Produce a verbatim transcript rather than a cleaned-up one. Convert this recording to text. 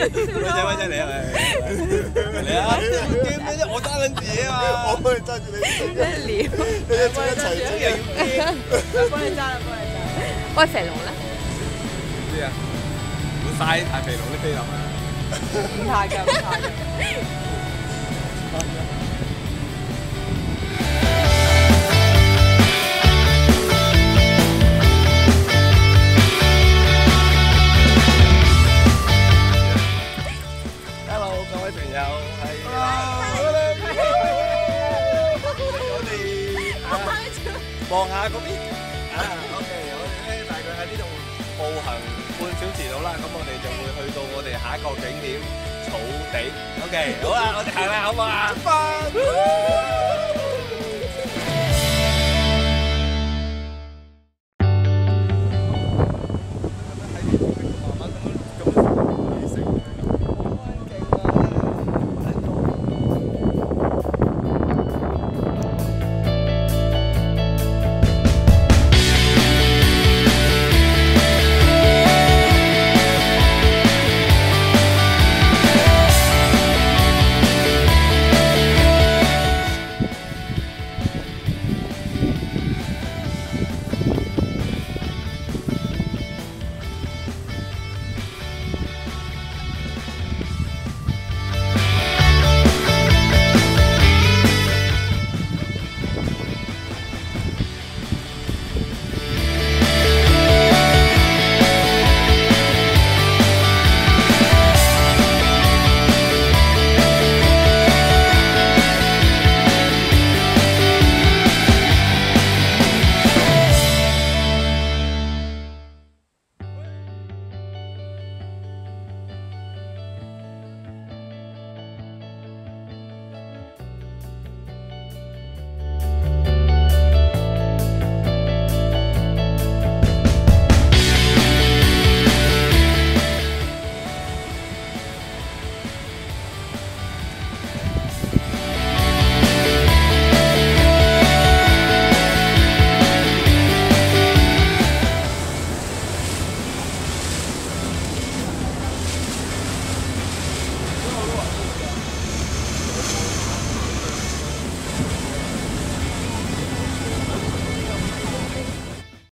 威仔威仔嚟啊！嚟啊！驚咩啫？我揸緊自己啊嘛！ 我幫你揸住你。 你撩， 你一齊一齊又要驚。 幫你揸啦，幫你揸。喂，肥龍咧？ 唔知啊，唔好嘥太肥龍啲菲林啊！ 唔怕㗎，唔怕㗎。 望下嗰邊啊 ，OK， 我哋咧大概喺呢度步行半小時到啦，咁我哋就會去到我哋下一個景點草地 ，OK， 好啦，我哋行啦，好唔好啊？